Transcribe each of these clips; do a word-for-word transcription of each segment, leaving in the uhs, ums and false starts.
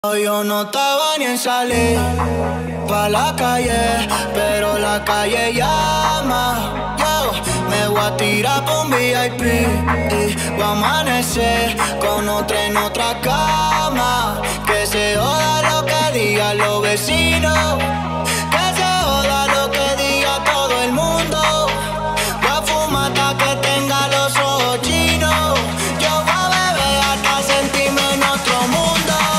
Yo no estaba ni en salir pa' la calle, pero la calle llama. Yo me voy a tirar pa' un V I P y voy a amanecer con otra en otra cama. Que se joda lo que digan los vecinos, que se joda lo que diga todo el mundo. Voy a fumar hasta que tenga los ojos chinos. Yo voy a beber hasta sentirme en otro mundo.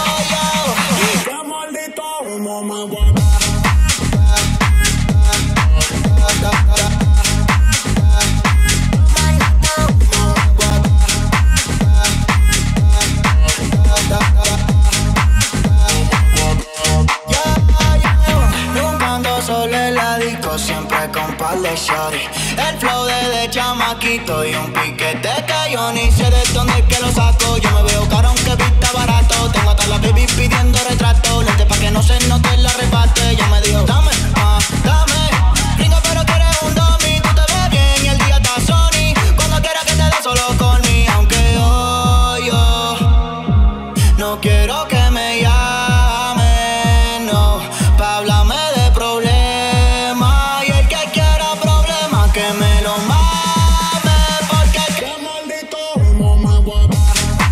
Siempre con par de shorty, el flow de chamaquito y un piquete que yo ni sé de dónde es que lo saco. Yo me veo caro aunque vista barato, tengo hasta la baby pidiendo retrato, lente pa' que no se note el arrebate. Ella me dijo, dame, ah, dame, gringo pero tú eres un dummy, tú te ves bien y el día está Sony, cuando quieras que te dé solo conmigo. Aunque hoy yo no quiero que me llamen, no, pa' hablarme de problemas. Que me lo mame, porque qué maldito humo me voy a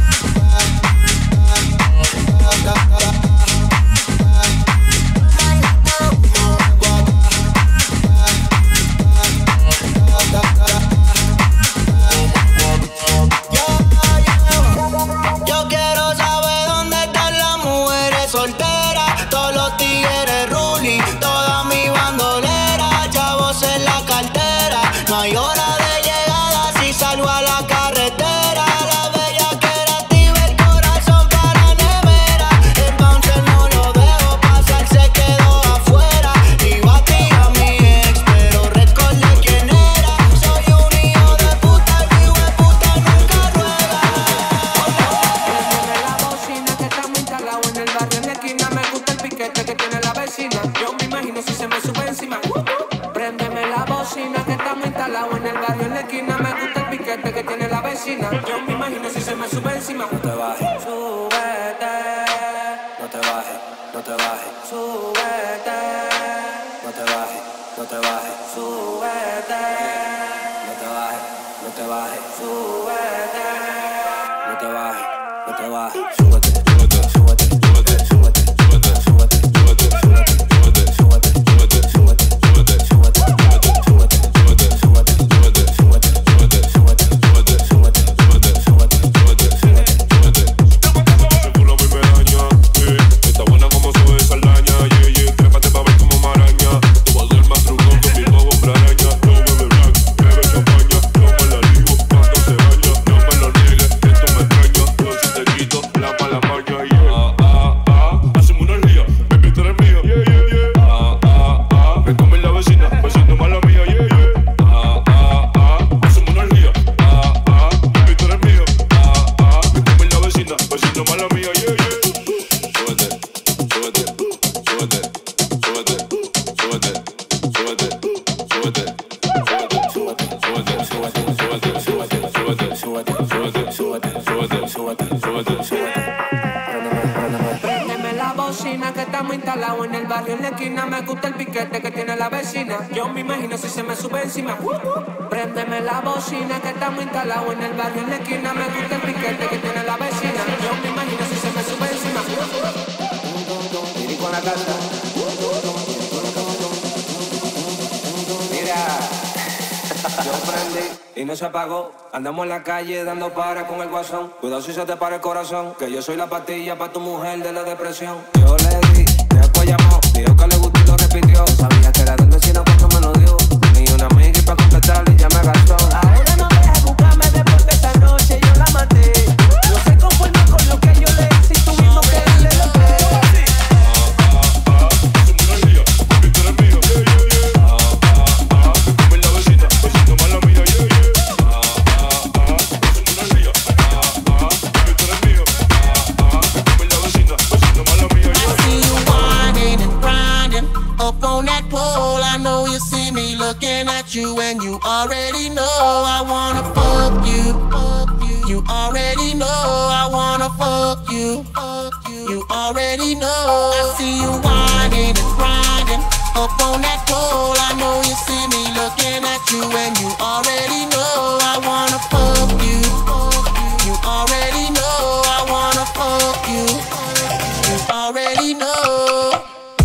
Yo quiero saber dónde están las mujeres solteras, todos los tigres ruling, toda mi bandolera, chavos en la cartera. No hay hora de llegada si salgo a la carretera. La bella que era activa, el corazón para nevera. El bouncer no lo dejo pasar, se quedó afuera. Y batí a mi ex, pero recordé quién era. Soy un hijo de puta, el hijo de puta nunca ruega. Préndeme la bocina que estamos instalados en el barrio en la esquina. Me gusta el piquete que tiene la vecina. Yo me imagino si se me sube encima. Préndeme la bocina que estamos instalados en el barrio en la esquina. Me gusta el piquete que tiene la vecina. Yo me imagino si se me sube encima. No te bajes, súbete, no te bajes, no te bajes, súbete, no te bajes, no te bajes, súbete, no te bajes, no te bajes, súbete, no te bajes, no te bajes, súbete, súbete, súbete, súbete, súbete, súbete, súbete, súbete, súbete, súbete, súbete, súbete, súbete, súbete, Préndeme la bocina que estamos instalados en el barrio en la esquina. Me gusta el piquete que tiene la vecina. Yo me imagino si se me sube encima. Préndeme la bocina que estamos instalados en el barrio en la esquina. Me gusta el piquete que tiene la vecina. Yo me imagino si se me sube encima. ir con la casa. Mira, yo prendí y no se apagó. Andamos en la calle dando para con el guasón. Cuidado si se te para el corazón, que yo soy la pastilla para tu mujer de la depresión. Yo le di, después llamó, dijo que le gustó y lo repitió. Sabía que era del vecino cuando me lo dio. Ni una amiga y para contestarle ya me gastó. Ahora no dejes buscarme después de esta noche yo la maté. No se conforma con lo que yo le hice y tú mismo que le lo que. Looking at you and you already know I wanna fuck you. You already know I wanna fuck you. You already already know. I see you whining and grinding up on that pole. I know you see me looking at you, and you already know I wanna fuck you. You already know I wanna fuck you. You already know.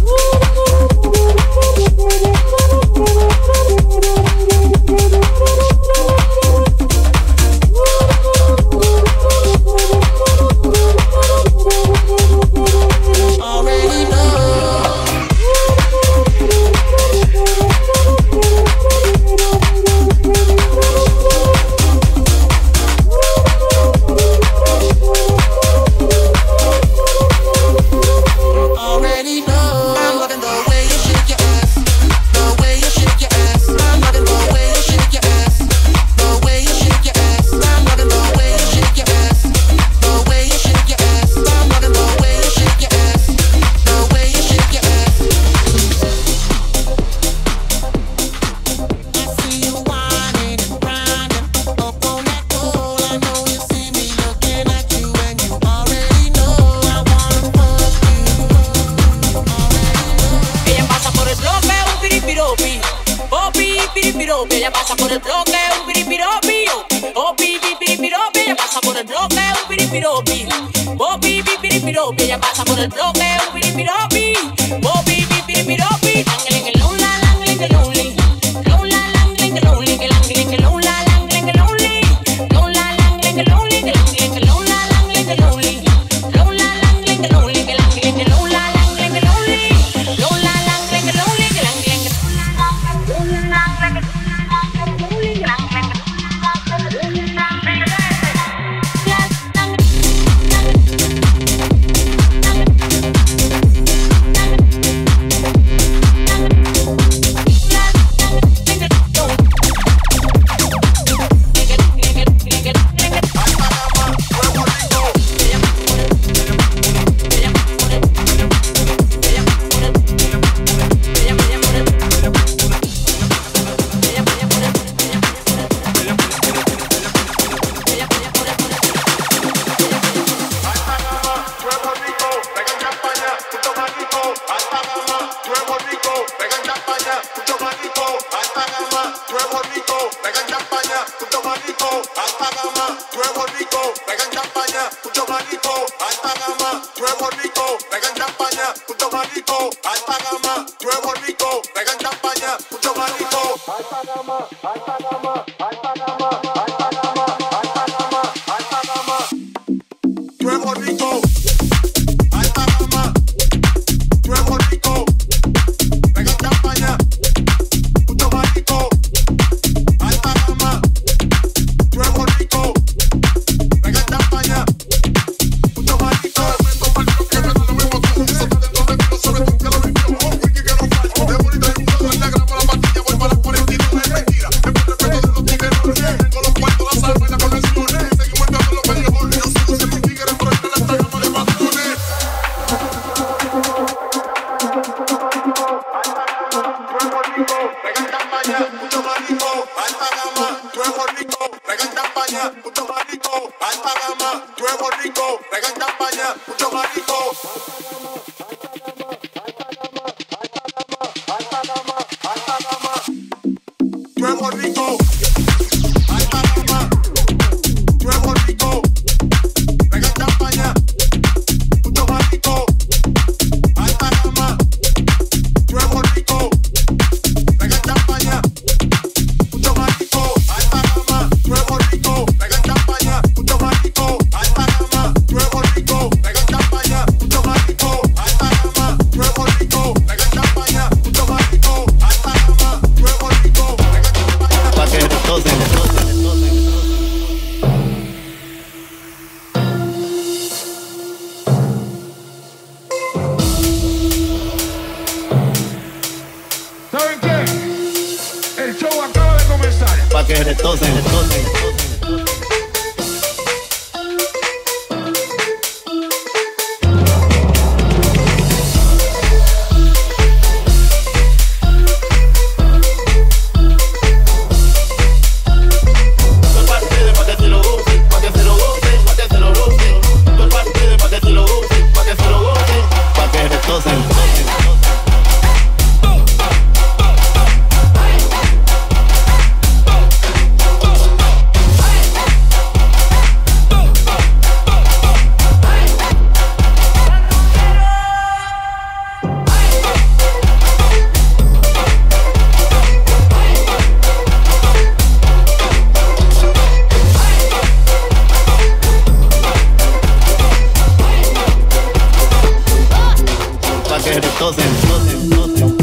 Ella pasa por el bloque, un piripiropi, oh pi pi piripiropi, ella pasa por el bloque, un piripiropi, oh pi pi piripiropi, ella pasa por el bloque, un piripiropi, oh pi pi piripiropi, angling el lonely, angling el lonely, lonely angling el lonely, que angling el lonely, angling el lonely, lonely angling el lonely, que angling el lonely, angling el lonely, lonely angling el lonely, que angling el lonely, angling el lonely, lonely angling el lonely, que angling el que retosen, retosen. Pa' que se lo gocen, pa' que se lo gocen. tosen, tosen, tosen.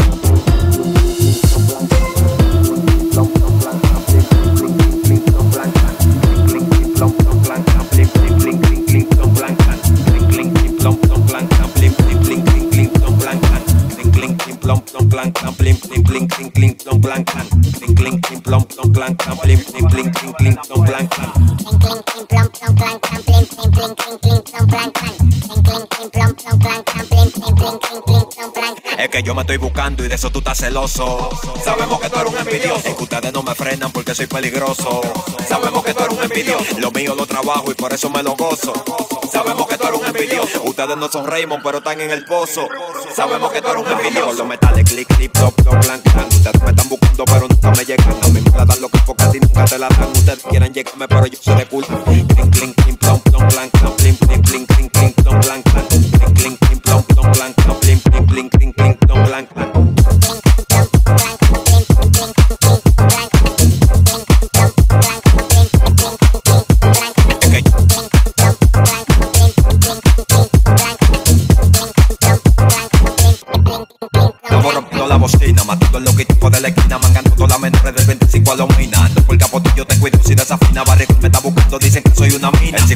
Es que yo me estoy buscando y de eso tú estás celoso. Sabemos que tú eres un envidioso. Es que ustedes no me frenan porque soy peligroso. Sabemos que tú eres un envidioso. Lo mío lo trabajo y por eso me lo gozo. Sabemos que tú eres un envidioso. Ustedes no son Raymond pero están en el pozo. Sabemos que tú eres un envidioso. Con los metales clic, clip, top, top, blanc, blanc. Ustedes me están buscando pero nunca me llegan. A mí me la dan lo que porque a ti nunca te la dan. Ustedes quieren llegarme pero yo soy de culo. Clink, clink, clink, plom, plom, blanc, blanc, clink, clink, clink, clink, clink, plom, blanc, blanc, clink, clink, clink, plom, plom, blanc, blanc, clink, clink, clink, clink, clink, plom, blanc, blanc. Bocina, matando el loquito de la esquina, mangando todas las menores del veinticinco a los minas. Ando por el capotillo, te cuido si desafina. Barrigo me está buscando, dicen que soy una mina.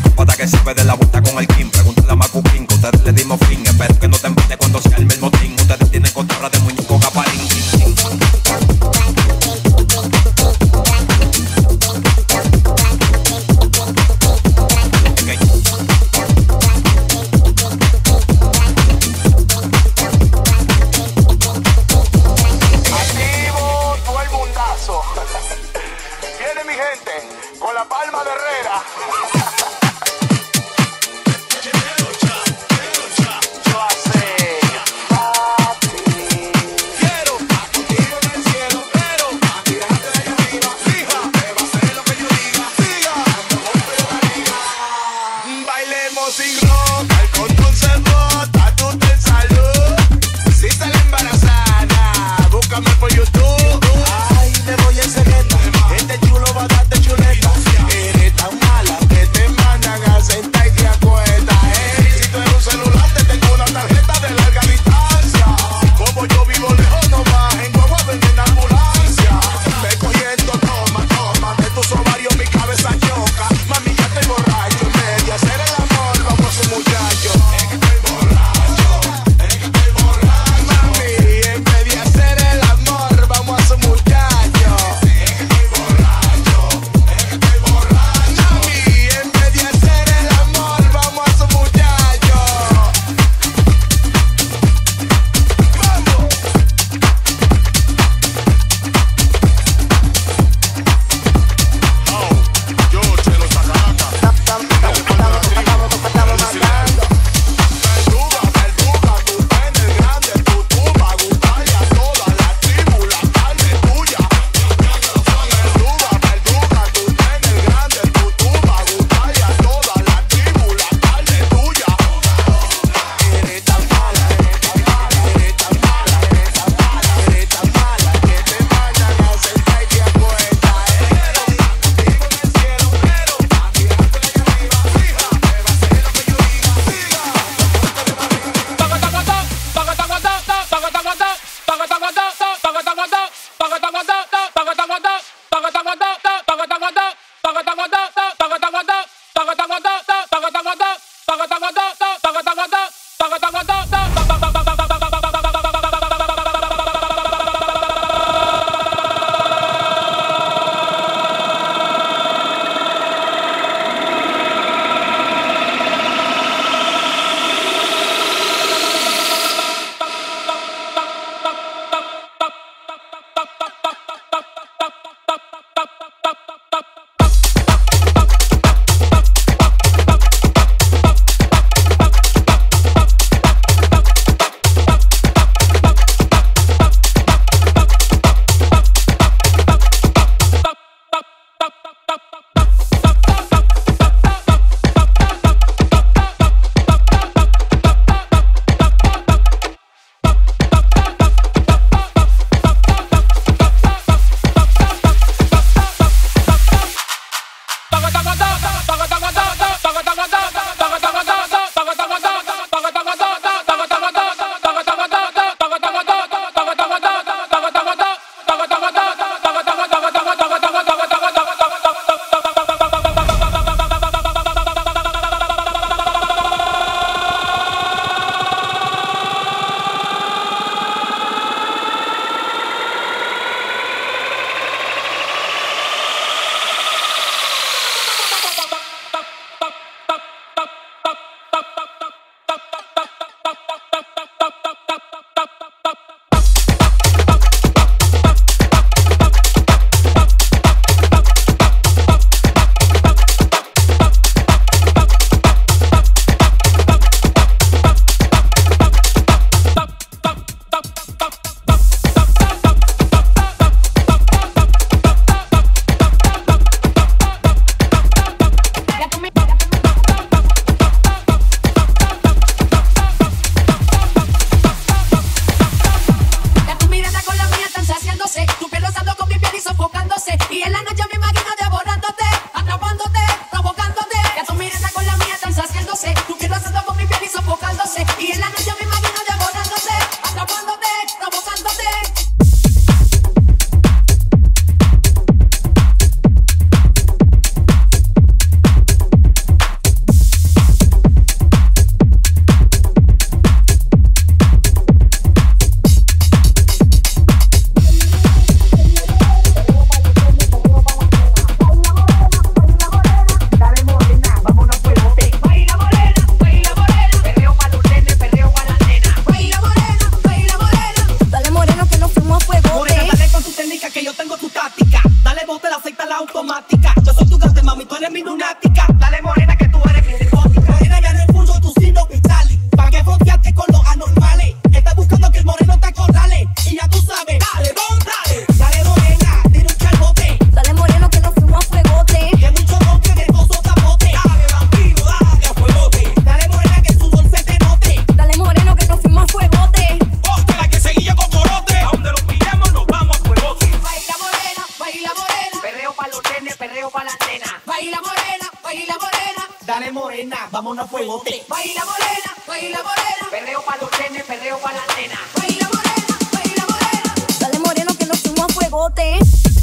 huevote.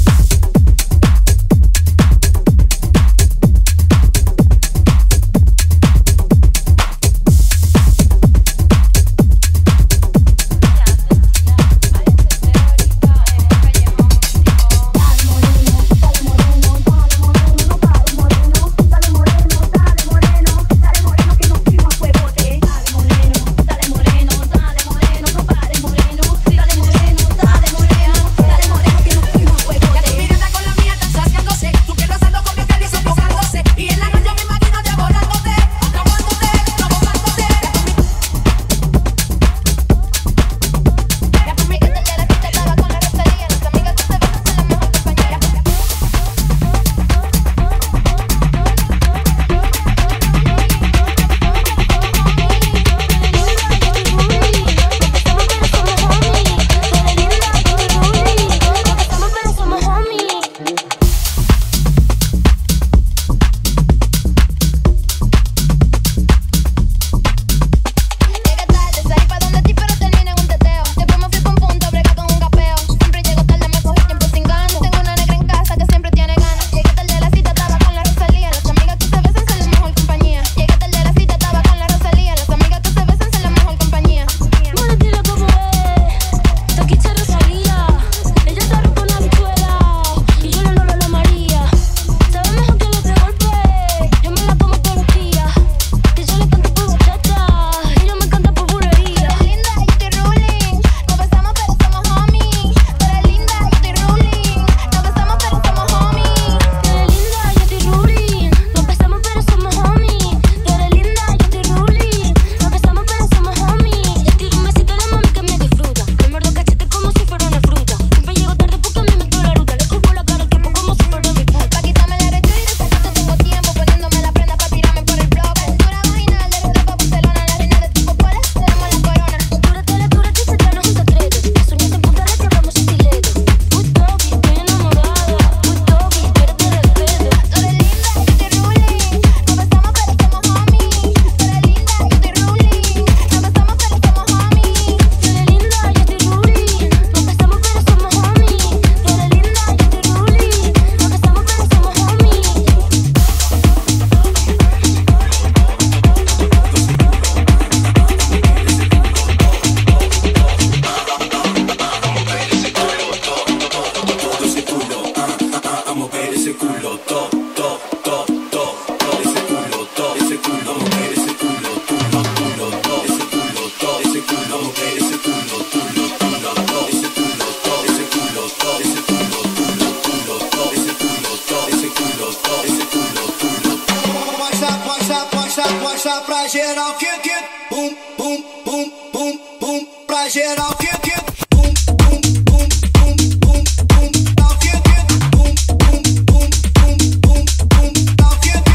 Marcha pra geral, que que bum bum bum bum bum pra geral, que que bum bum bum bum bum bum tal que que bum bum bum bum bum bum tal que que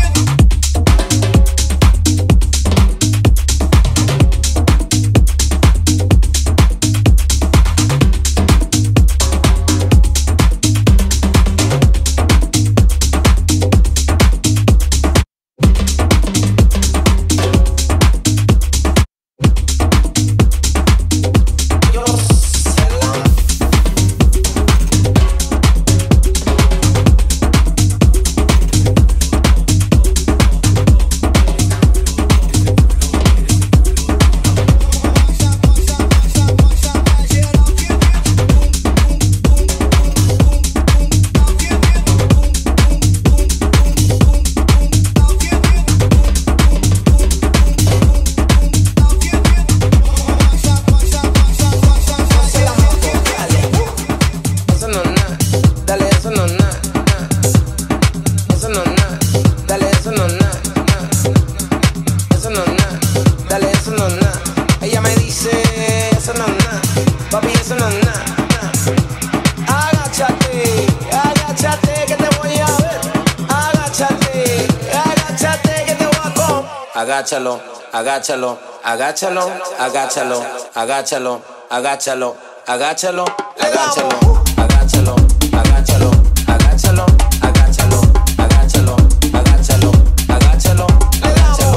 agáchalo, agáchalo, agáchalo, agáchalo, agáchalo, agáchalo, agáchalo, agáchalo, agáchalo, agáchalo, agáchalo, agáchalo, agáchalo, agáchalo, agáchalo, agáchalo.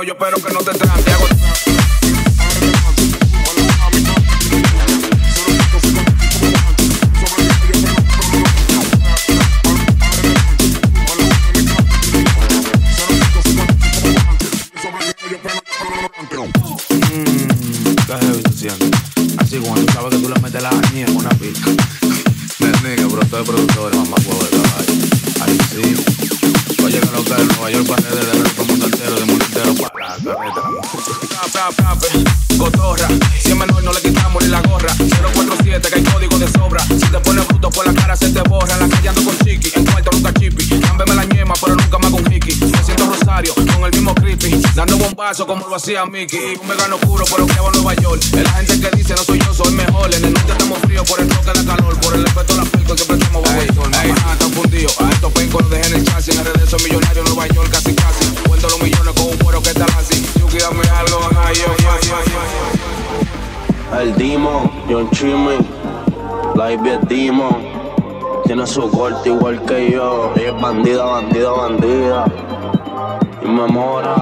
mano, yo espero que no te trate. Hago... Así cuando tú sabes que tú le metes la añía en una pica. Me nigga, bro, soy productor, mamá, huevo de caballo. Ahí sí. Oye, que lo que es Nueva York para de resto mundo entero, de mundo entero para la carreta. Cape, cape, cotorra. Si es menor no le quitamos ni la gorra. cero cuatro siete que hay código de sobra. Si te pones bruto por la cara se te borra. En la calle ando con chiqui, en cuarto nunca chippy. Cámbeme la ñema, pero nunca me hago un hickey. Me siento Rosario, con el mismo creepy. Dando bombazo como lo hacía Mickey. Un vegano puro, pero que va a Nueva York. Es la gente que dice no soy yo, soy mejor. En el norte estamos fríos por el toque de calor. Por el efecto de la pico siempre estamos bajo el sol. Ey, ah, tan fundido. A estos pencos los dejé en el chasis. En redes soy millonario en Nueva York, casi casi. Cuento los millones con un cuero que está así. Yuki, dame algo, ay, yo, yo, yo, yo. El Demon, John Chimmy, Live es Demon. Tiene su corte igual que yo. Ella es bandida, bandida, bandida. Y me mora.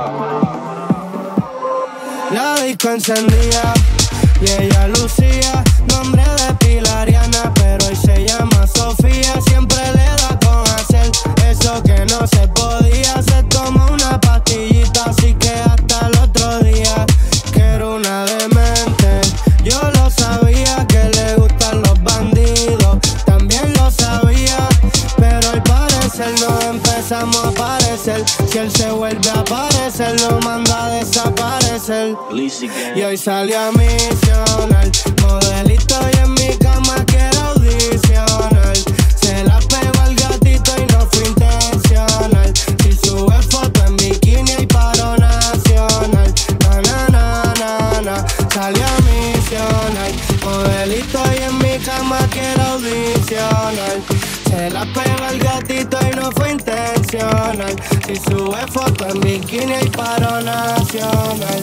La disco encendía y ella lucía nombre de Pilariana, pero hoy se llama Sofía. Siempre le da con hacer eso que no se podía. Se toma una pastillita, así que hasta el otro día que era una demente. Yo lo sabía que le gustan los bandidos, también lo sabía, pero al parecer no empezamos a aparecer. Si él se vuelve a aparecer, lo manda a desaparecer. Y hoy salió a misionar, modelito y en mi cama quiero audicionar. Se la pegó al gatito y no fue intencional. Si sube foto en bikini hay paro nacional. Na na na na na, salió a misionar, modelito y en mi cama quiero audicionar. Se la pegó al gatito y no fue intencional. Si sube foto en bikini hay paro nacional.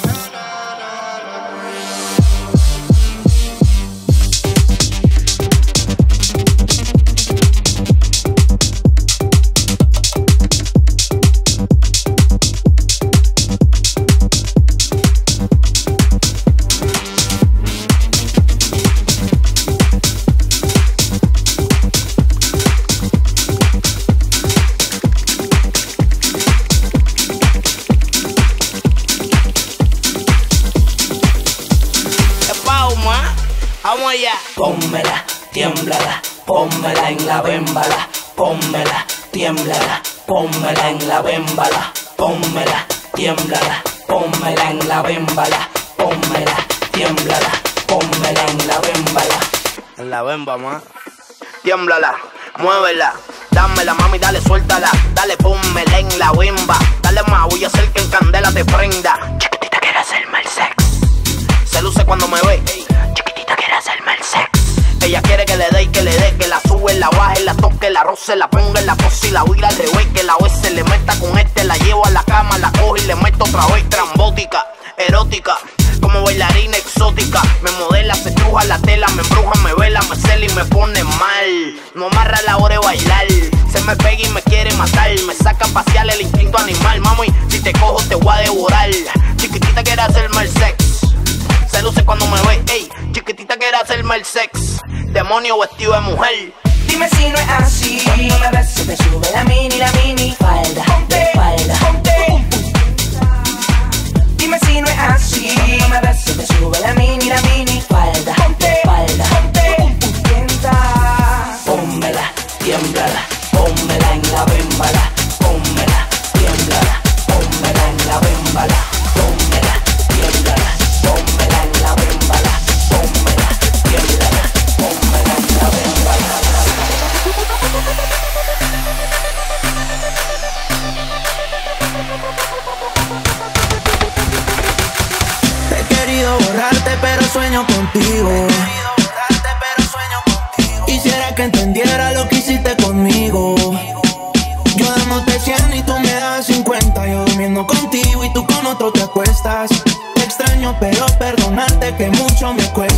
Vamos allá. Pónmela, tiémblala, pónmela en la bémbala. Pónmela, tiémblala, pónmela en la bémbala. Pónmela, tiémblala, pónmela en la bémbala. Pónmela, tiémblala, pónmela en la bémbala. En la bemba, ma. Tiémblala, muévela. Dámela, mami, dale, suéltala. Dale, pónmela en la bemba. Dale más, voy a hacer que en candela te prenda. Chiquitita, quiere hacerme el sex. Se luce cuando me ve. Chiquitita, quiere hacerme el sex. Ella quiere que le dé y que le dé, que la sube, la baje, la toque, la roce, la ponga en la pose y la huila al revés, que la O S le meta con este, la llevo a la cama, la cojo y le meto otra vez. Trambótica, erótica, como bailarina exótica. Me modela, se estruja la tela, me embruja, me vela, me cela y me pone mal. No amarra la hora de bailar, se me pega y me quiere matar. Me saca a pasear el instinto animal, mami, si te cojo te voy a devorar. Chiquitita quiere hacerme el sex. Se luce cuando me ve, ey, chiquitita quiere hacerme el sex. Demonio vestido de mujer. Dime si no es así. Cuando me ves se te sube la mini, la mini falda, ponte, de falda, ponte. Dime si no es así. Cuando me ves se te sube la mini, la mini falda, ponte, de falda, ponte. Tienta. Pónmela, tiémblala, pónmela en la bémbala. Pónmela, tiémblala, pónmela en la bémbala. Pónmela, tiémblala, pónmela en la bémbala. Pónmela, tiémblala, pónmela en la bémbala. He querido borrarte pero sueño contigo. Quisiera que entendiera lo que hiciste conmigo. Yo dándote cien y tú me das cincuenta. Yo durmiendo contigo y tú con otro te acuestas. Te extraño pero perdonarte que mucho me cuesta.